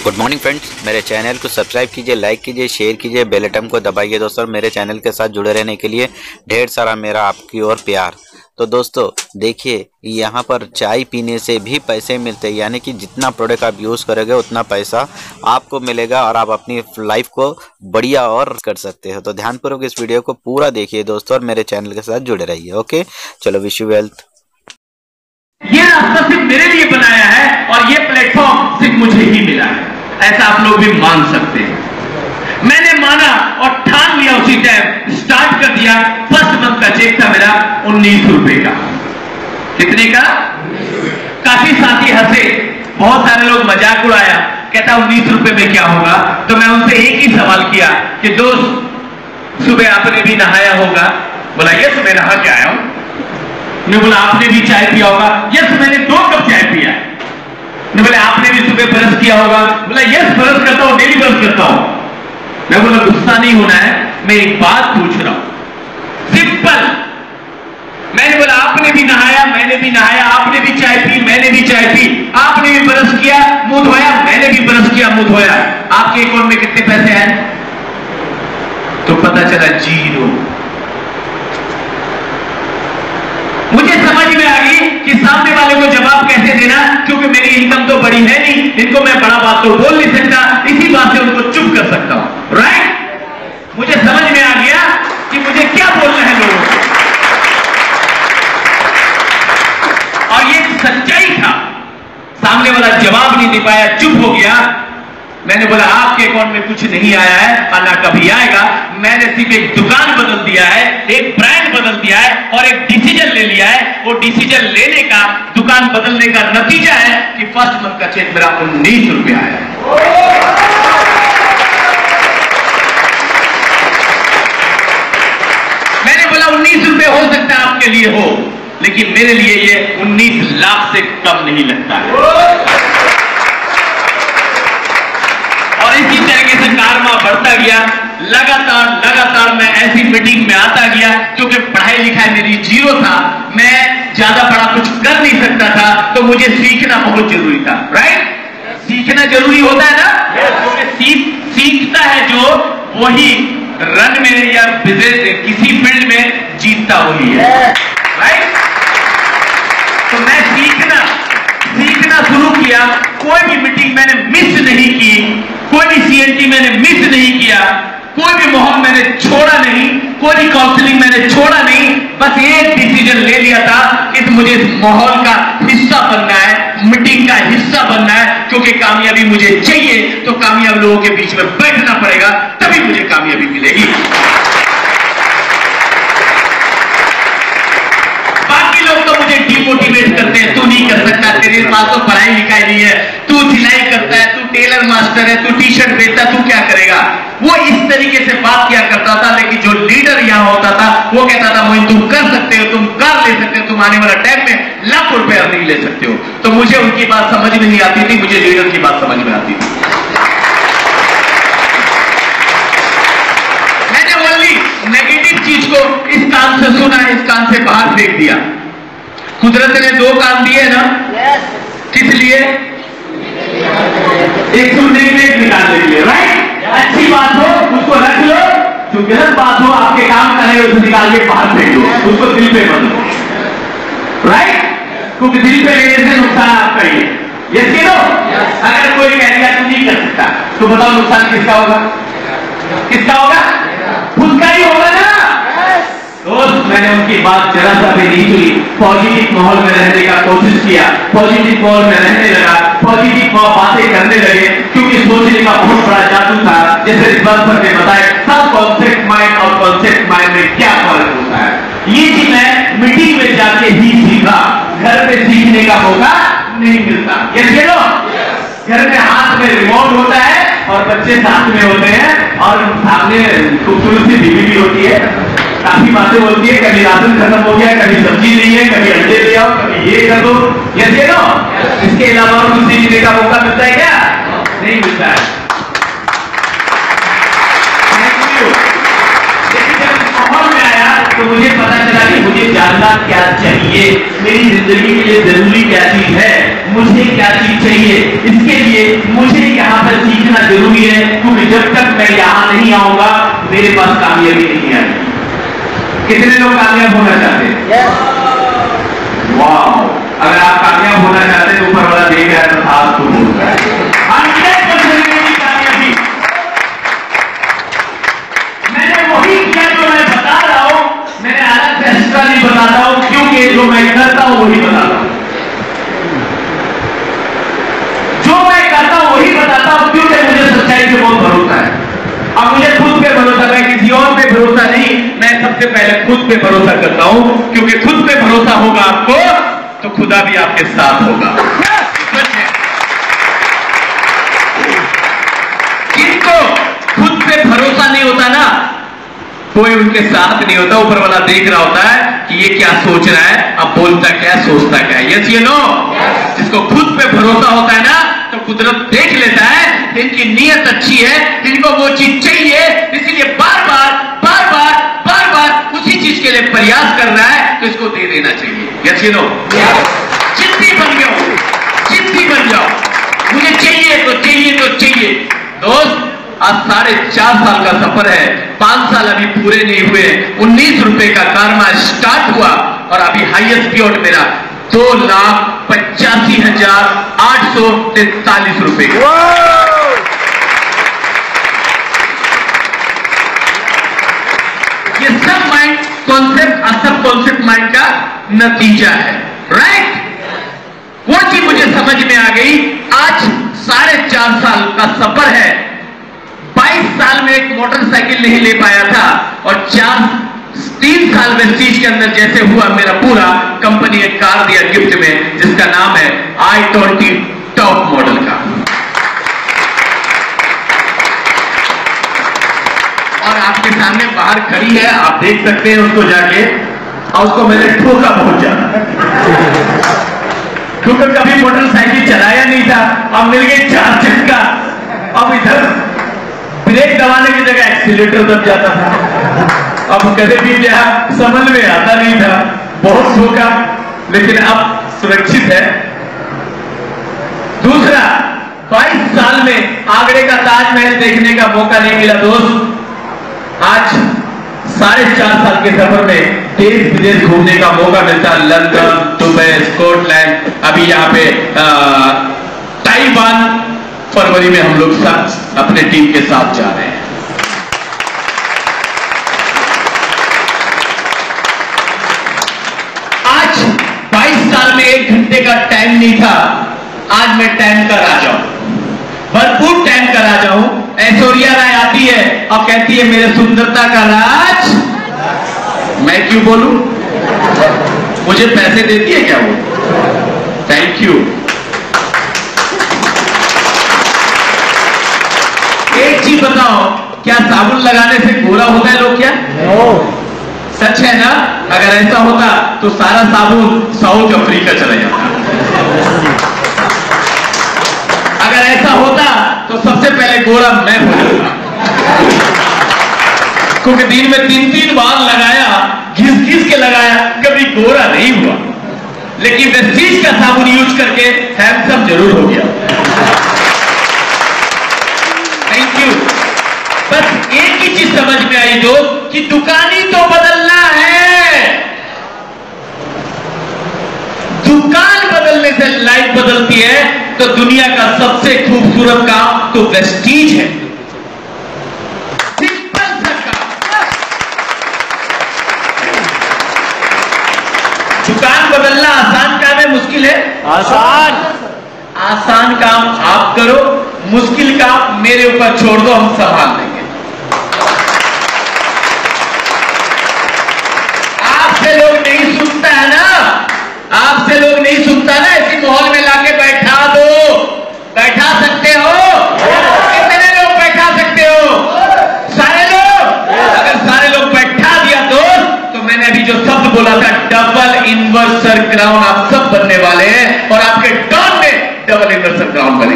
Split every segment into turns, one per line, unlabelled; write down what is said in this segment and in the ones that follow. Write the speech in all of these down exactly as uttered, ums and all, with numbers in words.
Good morning friends, मेरे channel को subscribe कीजिए, लाइक कीजिए, शेयर कीजिए, बेल आइकन को दबाइए दोस्तों। मेरे चैनल के साथ जुड़े रहने के लिए ढेर सारा मेरा आपकी ओर प्यार। तो दोस्तों देखिए, यहाँ पर चाय पीने से भी पैसे मिलते हैं, यानी कि जितना प्रोडक्ट आप यूज़ करोगे उतना पैसा आपको मिलेगा और आप अपनी लाइफ को बढ़िया और कर सकते हो। तो ध्यानपूर्वक इस वीडियो को पूरा देखिए दोस्तों और मेरे चैनल के साथ जुड़े रहिए। ओके, चलो, विश यू वेल्थ।
ये रास्ता सिर्फ मेरे लिए बनाया है और ये प्लेटफॉर्म सिर्फ मुझे ही मिला है, ऐसा आप लोग भी मान सकते हैं। मैंने माना और ठान लिया, उसी टाइम स्टार्ट कर दिया। फर्स्ट मंथ का चेक था मेरा उन्नीस रुपए का। कितने का? काफी साथी हंसे, बहुत सारे लोग मजाक उड़ाया, कहता उन्नीस रुपए में क्या होगा। तो मैं उनसे एक ही सवाल किया कि दोस्त, सुबह आपने भी नहाया होगा? बोला यस, मैं नहा के आया हूं। मैं बोला आपने भी चाय पिया होगा? यस, मैंने दो कप चाय पिया है। मैं बोले आपने भी सुबह ब्रश किया होगा? बोला यस, ब्रश करता हूं, डेली ब्रश करता हूं। मैं बोला गुस्सा नहीं होना है, मैं एक बात पूछ रहा हूं, सिंपल। मैंने बोला आपने भी नहाया, मैंने भी नहाया, आपने भी चाय पी, मैंने भी चाय पी, आपने भी ब्रश किया, मुंह धोया, मैंने भी ब्रश किया, मुंह धोया। आपके अकाउंट में कितने पैसे आए? तो पता चला जीरो। मुझे समझ में आ गई कि सामने वाले को जवाब कैसे देना, क्योंकि मेरी इनकम तो बड़ी है नहीं, इनको मैं बड़ा बात तो बोल नहीं सकता, इसी बात से उनको चुप कर सकता हूं। राइट? मुझे समझ में आ गया कि मुझे क्या बोलना है लोगों को, और ये सच्चाई था। सामने वाला जवाब नहीं दे पाया, चुप हो गया। मैंने बोला आपके अकाउंट में कुछ नहीं आया है और ना कभी आएगा। मैंने सिर्फ एक दुकान बदल दिया है, एक ब्रांड बदल दिया है और एक डिसीजन ले लिया है। वो डिसीजन लेने का, दुकान बदलने का नतीजा है कि फर्स्ट मंथ का चेक मेरा उन्नीस रुपए आया है। मैंने बोला उन्नीस रुपए हो सकता है आपके लिए हो, लेकिन मेरे लिए ये उन्नीस लाख से कम नहीं लगता है। और इसी तरीके से कारवा बढ़ता गया। लगातार लगातार मैं ऐसी मीटिंग में आता गया, क्योंकि पढ़ाई लिखाई मेरी जीरो था, मैं ज्यादा बड़ा कुछ कर नहीं सकता था, तो मुझे सीखना बहुत जरूरी था। राइट? सीखना जरूरी होता है ना, क्योंकि सीख सीखता है जो, वही रन में या बिजनेस किसी फील्ड में जीतता वही है। राइट? तो मैं सीखना सीखना शुरू किया। कोई भी मीटिंग मैंने मिस नहीं की, कोई भी सीएनटी मैंने मिस नहीं किया, कोई भी माहौल मैंने छोड़ा नहीं, कोई भी काउंसलिंग मैंने छोड़ा नहीं। बस एक डिसीजन ले लिया था कि मुझे इस माहौल का हिस्सा बनना है, मीटिंग का हिस्सा बनना है, क्योंकि कामयाबी मुझे चाहिए तो कामयाब लोगों के बीच में बैठना पड़ेगा, तभी मुझे कामयाबी मिलेगी। बाकी लोग तो मुझे डिमोटिवेट करते हैं, तू नहीं कर सकता, तेरे पास तो पढ़ाई लिखाई नहीं है, तू सिलाई करता है, तू टेलर मास्टर है, तू टी शर्ट बेचता, तू क्या करेगा। वो इस तरीके से बात किया करता था, लेकिन जो लीडर यहां होता था वो कहता था मोइन तुम कर सकते हो, तुम कार ले सकते हो, तुम आने वाला टाइम में लाखों रुपए अर्निंग ले सकते हो। तो मुझे उनकी बात समझ नहीं आती थी, मुझे लीडर की बात समझ में आती थी। मैंने ओनली नेगेटिव चीज को इस कान से सुना, इस कान से बाहर फेंक दिया। कुदरत ने दो कान दिए ना, किस लिए? एक सुनने के लिए, एक निकालने के लिए। राइट? अच्छी बात हो उसको रख लो, जो गलत बात हो आपके काम करे उसे निकाल के बाहर फेंक लो, उसको दिल पे मत लो। राइट? क्योंकि दिल पे लेने से नुकसान आपका ही है। ये सुनो, अगर कोई कह दिया तू नहीं कर सकता, तो बताओ नुकसान किसका होगा? किसका होगा? उसका ही होगा ना। दोस्त, मैंने उनकी बात जरा सा भी नहीं सुनी, पॉजिटिव माहौल में रहने का कोशिश किया, पॉजिटिव माहौल में रहने लगा, पॉजिटिव बातें करने लगे, क्योंकि सोचने का बहुत बड़ा जादू था। जैसे रिवर्स सर ने बताया, सब कॉन्सेप्ट माइंड और कॉन्सेप्ट माइंड में क्या फर्क होता है, ये चीज मैं मीटिंग में जाके ही सीखा। घर पे सीखने का मौका नहीं मिलता। ये चलो, घर में हाथ में रिमोट होता है और बच्चे साथ में होते हैं और सामने खूबसूरत सी बीवी भी होती है, काफी बातें बोलती है, कभी राशन खत्म हो गया, कभी सब्जी नहीं है, कभी अंडे ले आओ, कभी ये कर दो, ये दे दो। इसके अलावा और कुछ सीखने का मौका मिलता है क्या? नहीं मिलता है। लेकिन जब माहौल में आया तो मुझे पता चला कि मुझे जानना क्या चाहिए, मेरी जिंदगी के लिए जरूरी क्या चीज है, मुझे क्या चीज चाहिए। इसके लिए मुझे यहाँ पर जरूरी है, क्योंकि जब तक मैं यहां नहीं आऊंगा मेरे पास कामयाबी नहीं आएगी। कितने लोग कामयाब होना चाहते हैं? वाह, अगर आप कामयाब होना चाहते हैं तो ऊपर वाला देख रहा है तो हाथ तो बोल रहा है हंड्रेड परसेंट की कामयाबी। मैंने वही किया जो मैं बता रहा हूं, मैंने अलग से एक्स्ट्रा नहीं बताता हूं, क्योंकि जो मैं करता हूं वही बताता हूं, जो मैं करता हूं वही बताता हूं, क्योंकि मुझे सच्चाई से बहुत भरोसा है। अब मुझे खुद पे भरोसा, मैं किसी और पे भरोसा नहीं, मैं सबसे पहले खुद पे भरोसा करता हूं, क्योंकि खुद पे भरोसा होगा आपको तो खुदा भी आपके साथ होगा। जिनको खुद पे भरोसा नहीं होता ना, कोई उनके साथ नहीं होता, ऊपर वाला देख रहा होता है कि ये क्या सोच रहा है, अब बोलता क्या है, सोचता क्या है। यस ये नो, जिसको खुद पे भरोसा होता है ना तो कुदरत देख लेता है इनकी नीयत अच्छी है, इनको वो चीज चाहिए, इसलिए बार बार बार बार बार बार उसी चीज के लिए प्रयास कर रहा है, तो इसको दे देना चाहिए। यस ये नो, जिद्दी बन जाओ, जिद्दी बन जाओ, मुझे चाहिए तो चाहिए तो चाहिए। दोस्त, आज साढ़े चार साल का सफर है, पांच साल अभी पूरे नहीं हुए, उन्नीस रुपए का कारमा स्टार्ट हुआ और अभी हाईएस्ट पीरियड मेरा दो लाख पचासी हजार आठ सौ तैतालीस रुपए। ये सब माइंड कॉन्सेप्ट, सब कॉन्सेप्ट माइंड का नतीजा है, राइट। वो चीज मुझे समझ में आ गई। आज साढ़े चार साल का सफर है, बाईस साल में एक मोटरसाइकिल नहीं ले पाया था और चार तीन साल में चीज के अंदर जैसे हुआ मेरा पूरा, कंपनी एक कार दिया गिफ्ट में जिसका नाम है आई ट्वेंटी टॉप मॉडल का। और आपके सामने बाहर खड़ी है, आप देख सकते हैं उसको जाके, और उसको मैंने ठोका बहुत ज्यादा, क्योंकि कभी मोटरसाइकिल चलाया नहीं था, अब मिल गई चार चक्का, अब इधर ब्रेक दबाने की जगह एक्सीलेटर दब जाता था, अब कभी भी क्या समझ में आता नहीं था, बहुत ठोका, लेकिन अब सुरक्षित है। दूसरा, बाईस साल में आगरे का ताजमहल देखने का मौका नहीं मिला दोस्त, आज साढ़े चार साल के सफर में देश विदेश घूमने का मौका मिलता, लंदन, दुबई, स्कॉटलैंड, अभी यहाँ पे ताइवान फरवरी में हम लोग साथ अपने टीम के साथ जा रहे हैं। आज बाईस साल में एक घंटे का टाइम नहीं था, आज मैं टाइम का राजा हूं, भरपूर टाइम का राजा हूं। ऐश्वर्या राय आती है और कहती है मेरे सुंदरता का राज, मैं क्यों बोलूं, मुझे पैसे देती है क्या वो? Thank you. एक चीज बताओ, क्या साबुन लगाने से गोरा होता है लोग क्या? no. सच है ना? अगर ऐसा होता तो सारा साबुन साउथ अफ्रीका चला जाता। अगर ऐसा होता तो सबसे पहले गोरा मैं हो जाता, क्योंकि दिन में तीन तीन बार लगाया, घिस घिस के लगाया, कभी गोरा नहीं हुआ, लेकिन वेस्टीज का साबुन यूज करके हैंडसम जरूर हो गया। Thank you. बस एक ही चीज समझ में आई दोस्त कि दुकानी तो बदलना है, दुकान बदलने से लाइफ बदलती है, तो दुनिया का सबसे खूबसूरत काम तो वेस्टीज है। सिंपल सा काम, दुकान बदलना आसान काम है, मुश्किल है? आसान। आसान काम आप करो, मुश्किल काम मेरे ऊपर छोड़ दो, हम संभाल लेंगे। आपसे लोग नहीं सुनता है ना, आपसे लोग नहीं सुनता ना, इसी माहौल में लाके बैठा दो। बैठा सकते हो? कितने लोग बैठा सकते हो? सारे लोग? अगर सारे लोग बैठा दिया दोस्त, तो मैंने अभी जो शब्द बोला था डबल इन्वर्सर क्राउन आप सब बनने वाले हैं, और आपके डॉन में डबल इन्वर्सर क्राउन बने।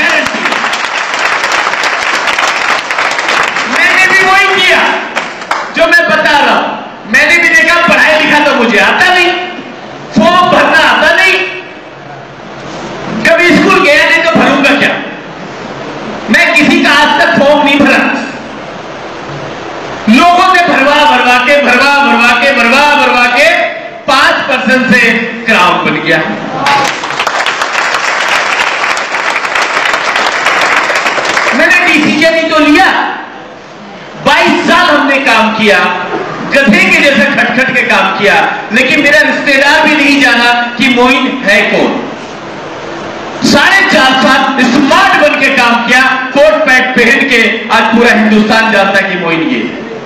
मैंने भी वही किया जो मैं बता रहा हूं। मैंने भी देखा पढ़ाई लिखा तो मुझे आता नहीं, फॉर्म भरना आता नहीं, कभी स्कूल गया नहीं तो भरूंगा क्या? मैं किसी का फॉर्म नहीं भरा, लोगों ने भरवा भरवा के भरवा भरवा के भरवा भरवा के पांच परसेंट से क्राउन बन गया। मैंने डिसीजन ही तो लिया, बाईस साल हमने काम किया, गधे के जैसे खटखट के काम किया, लेकिन मेरा रिश्तेदार भी नहीं जाना कि मोइन है कौन। साढ़े चार साल स्मार्ट बन के काम किया, कोट पैंट पहन के आज पूरा हिंदुस्तान जानता कि मोइन ये।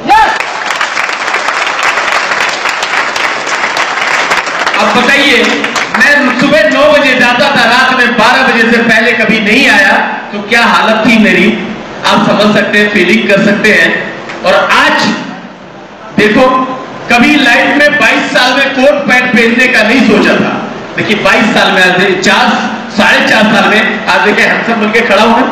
अब बताइए, मैं सुबह नौ बजे जाता था, रात में बारह बजे से पहले कभी नहीं आया, तो क्या हालत थी मेरी, आप समझ सकते हैं, फीलिंग कर सकते हैं। और आज देखो, कभी लाइफ में बाईस साल में कोट पैंट पहनने का नहीं सोचा था, लेकिन बाईस साल में आज चार साढ़े चार साल में आज देखिए हैंडसम बन के खड़ा हूं।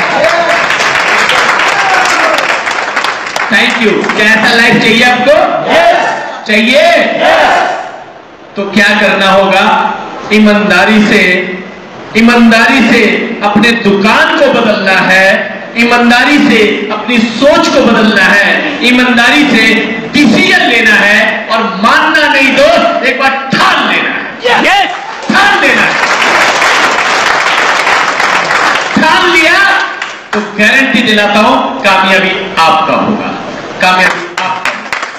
Thank you. क्या ऐसा लाइफ चाहिए आपको? yes. चाहिए? yes. तो क्या करना होगा? ईमानदारी से ईमानदारी से अपने दुकान को बदलना है, ईमानदारी से अपनी सोच को बदलना है, ईमानदारी से डिसीजन लेना है, और मानना नहीं दोस्त, एक बार ठान लेना है। yes. ठान लेना है। ठान लिया तो गारंटी दिलाता हूं, कामयाबी आपका होगा, कामयाबी आपका।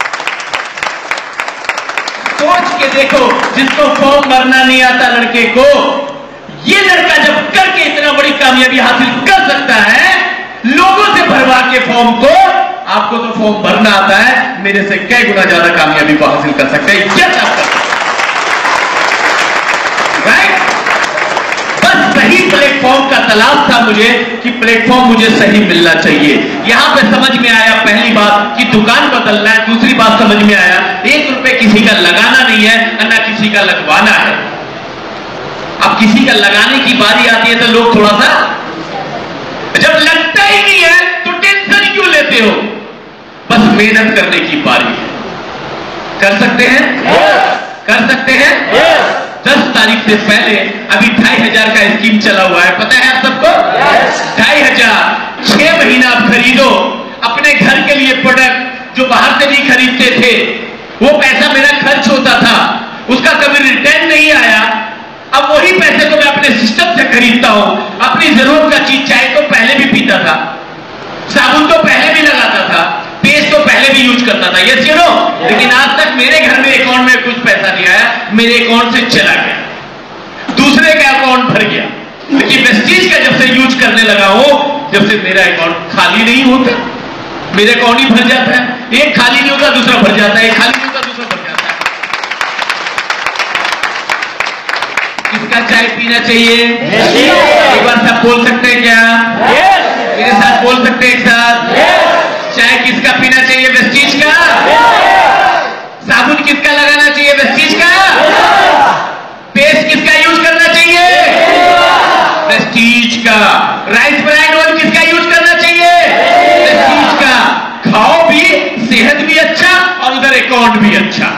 सोच के देखो, जिसको फॉर्म भरना नहीं आता लड़के को, ये लड़का जब करके इतना बड़ी कामयाबी हासिल कर सकता है, लोगों से भरवा के फॉर्म को, आपको तो फॉर्म भरना आता है, मेरे से कई गुना ज्यादा कामयाबी को हासिल कर सकते हैं। क्या चाहते हैं? राइट? बस सही प्लेटफॉर्म का तलाश था मुझे, कि प्लेटफॉर्म मुझे सही मिलना चाहिए। यहां पे समझ में आया पहली बात कि दुकान बदलना है, दूसरी बात समझ में आया एक रुपए किसी का लगाना नहीं है, ना किसी का लगवाना है। अब किसी का लगाने की बारी आती है तो लोग थोड़ा सा, जब लगता ही नहीं है तो टेंशन क्यों लेते हो? बस मेहनत करने की बारी है। कर सकते हैं? yes. कर सकते हैं? yes. दस तारीख से पहले अभी ढाई हजार का स्कीम चला हुआ है, पता है आप सबको? yes. ढाई हजार छह महीना आप खरीदो अपने घर के लिए प्रोडक्ट, जो बाहर से भी खरीदते थे, वो पैसा मेरा खर्च होता था, उसका कभी रिटर्न नहीं आया। अब वही पैसे को मैं अपने सिस्टम से खरीदता हूं, अपनी जरूरत का चीज, चाय तो पहले भी पीता था, साबुन तो पहले भी लगाता था, पेस्ट तो पहले भी यूज करता था, यस यू नो, लेकिन आज तक मेरे घर में अकाउंट में कुछ पैसा नहीं आया, मेरे अकाउंट से चला गया, दूसरे का अकाउंट भर गया। लेकिन वेस्टीज का जब से यूज करने लगा हूं, जब से मेरा अकाउंट खाली नहीं होता, मेरे अकाउंट ही भर जाता है, एक खाली नहीं होता दूसरा भर जाता है, एक खाली नहीं होता दूसरा भर जाता है। किसका चाय पीना चाहिए? yes. एक बार सब बोल सकते हैं क्या? yes. मेरे साथ बोल सकते हैं एक साथ? yes. चाय किसका पीना चाहिए? वेस्टीज का? yes. साबुन किसका लगाना चाहिए? वेस्टीज का? yes. पेस्ट किसका यूज करना चाहिए? yes. वेस्टीज का। राइस ब्रांड ऑयल किसका यूज करना चाहिए? yes. वेस्टीज का। खाओ भी, सेहत भी अच्छा, और उधर अकाउंट भी अच्छा।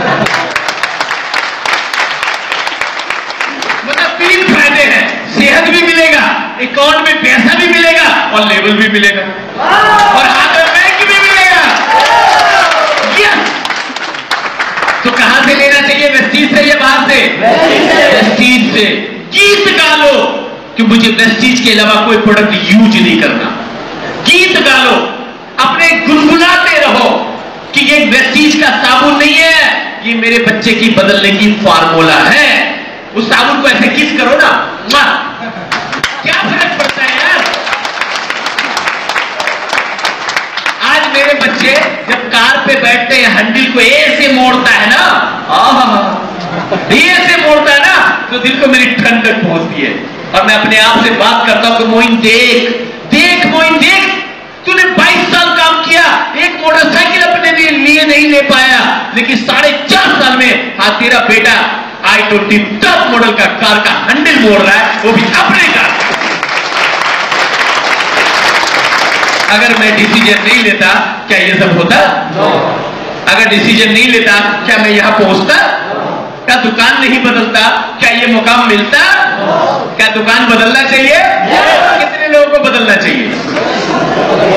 तीन फायदे हैं, सेहत भी मिलेगा, अकाउंट में पैसा भी मिलेगा, और लेवल भी मिलेगा, और हाथ में बैंक भी मिलेगा। यस। तो कहां से लेना चाहिए? वेस्टीज से या बाहर से? वेस्टीज से। गीत गा लो कि मुझे वेस्टीज के अलावा कोई प्रोडक्ट यूज नहीं करना, गीत गा लो, अपने गुनगुनाते रहो कि ये वेस्टीज का साबुन नहीं है, ये मेरे बच्चे की बदलने की फार्मूला है। उस साबुन को ऐसे किस करो ना, क्या फर्क पड़ता है यार। आज मेरे बच्चे जब कार पे बैठते हैं, हैंडल को ऐसे मोड़ता है ना, ऐसे मोड़ता है ना, तो दिल को मेरी ठंडक पहुंचती है, और मैं अपने आप से बात करता हूं कि मोइन देख देख मोइन देख, तूने बाईस साल काम किया, एक मोटरसाइकिल अपने लिए नहीं ले पाया, लेकिन साढ़े चार साल में आज तेरा बेटा आई ट्वेंटी टॉप मॉडल का कार का हैंडल मोड़ रहा है, वो भी अपने कार। अगर मैं डिसीजन नहीं लेता क्या ये सब होता? no. अगर डिसीजन नहीं लेता क्या मैं यहां पहुंचता? no. क्या दुकान नहीं बदलता क्या ये मुकाम मिलता? no. क्या दुकान बदलना चाहिए? yes. कितने लोगों को बदलना चाहिए?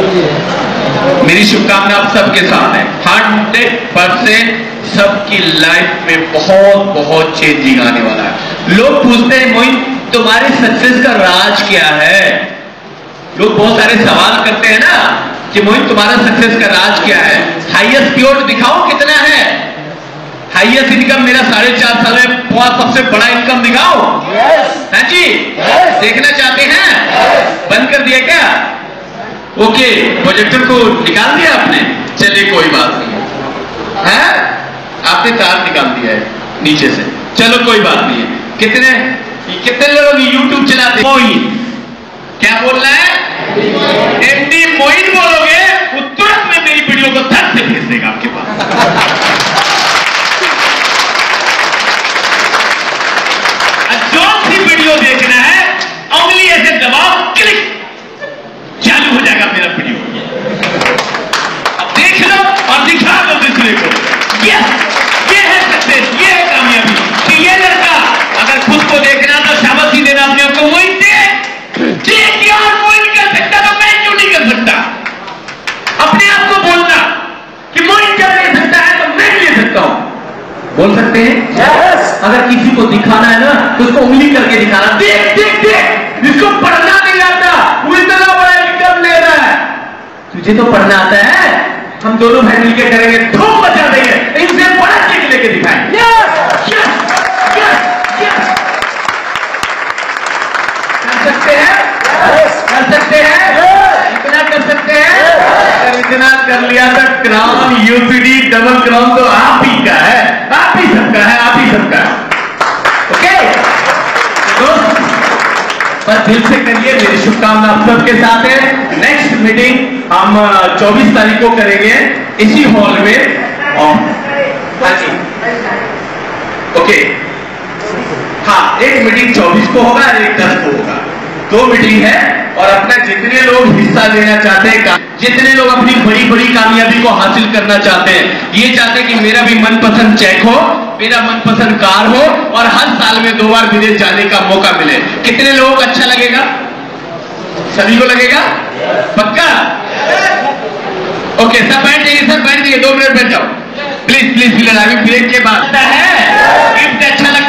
मेरी शुभकामना आप सबके साथ है। हंड्रेड परसेंट सबकी लाइफ में बहुत बहुत चेंजिंग आने वाला है। लोग पूछते हैं मोइन तुम्हारे सक्सेस का राज क्या है? लोग बहुत सारे सवाल करते हैं ना कि मोइन तुम्हारा सक्सेस का राज क्या है? हाईएस्ट प्योर दिखाओ कितना है? हाईएस्ट इनकम मेरा साढ़े चार साल में बहुत सबसे बड़ा इनकम दिखाओ। हाँ जी, देखना चाहते हैं? बंद कर दिया क्या? ओके, प्रोजेक्टर को निकाल दिया आपने? चलिए कोई बात नहीं है, आपने तार निकाल दिया है नीचे से, चलो कोई बात नहीं है। कितने कितने लोग यूट्यूब चलाते? मोइन क्या बोल रहा है? एमडी मोइन बोलोगे वो तुरंत में मेरी वीडियो को धर से भेज देगा आपके पास। जो सी वीडियो देखना है उंगली ऐसे दबाओ, क्लिक, चालू हो जाएगा मेरा वीडियो। अब देख लो और दिखा दो दूसरे को। यस, ये है सक्सेस, ये है कामयाबी कि ये लड़का अगर खुद को देखना तो शाबाशी देना अपने आप को। मोइन देख देख यार, मोइन कर सकता तो मैं क्यों नहीं कर सकता? अपने आप को बोलना कि मोइन जब ले सकता है तो मैं ले सकता हूं। बोल सकते हैं? yes. अगर किसी को दिखाना है ना तो उसको उंगली करके दिखाना, देख देख देख, इसको पढ़ना नहीं आता, वो इतना बड़ा इनकम ले रहा है, तुझे तो पढ़ना आता है। हम दोनों भाई मिलकर करेंगे, धूम मचा देंगे, इनसे बड़ा चेक लेके दिखाएंगे। yes. yes. yes. yes. कर सकते हैं? yes. कर सकते हैं? yes. इतना कर सकते हैं? yes. अगर इतना कर लिया तो क्राउन यूपीडी डबल क्राउन तो आप ही का है, आप ही सबका है, आप ही सबका है। ओके दोस्त, पर दिल से करिए, मेरी शुभकामना आप सबके साथ है। नेक्स्ट मीटिंग हम चौबीस तारीख को करेंगे इसी हॉल में। और हाँ जी, ओके, हाँ, एक मीटिंग चौबीस को होगा और एक दस को होगा, दो मीटिंग है। और अपना जितने लोग हिस्सा लेना चाहते हैं, जितने लोग अपनी बड़ी बड़ी कामयाबी को हासिल करना चाहते हैं, ये चाहते हैं कि मेरा भी मनपसंद चेक हो, मेरा मनपसंद कार हो और हर साल में दो बार विदेश जाने का मौका मिले, कितने लोगों को अच्छा लगेगा? सभी को लगेगा? पक्का? ओके, सब बैठ जाइए, सर बैठ जाइए, दो मिनट बैठ जाओ प्लीज प्लीज। फिलहाल अभी ब्रेक के बाद है गिफ्ट अच्छा लगता